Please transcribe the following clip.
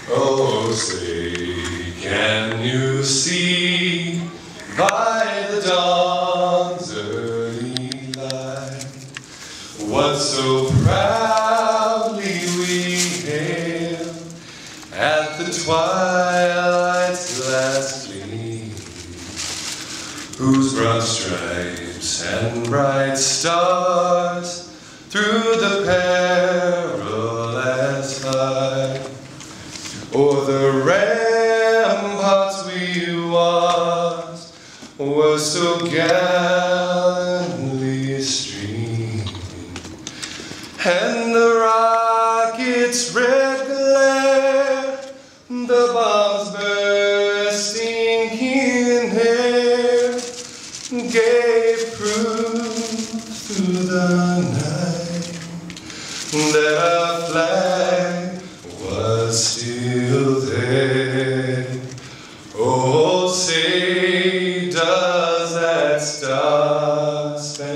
Oh, say, can you see by the dawn's early light what so proudly we hailed at the twilight's last gleam, whose broad stripes and bright stars through the perilous fight o'er the ramparts we watched were so gallantly streaming, and the rocket's red glare, the bombs bursting in air, gave proof through the night that our flag was still there. Oh, say, does that star-spangled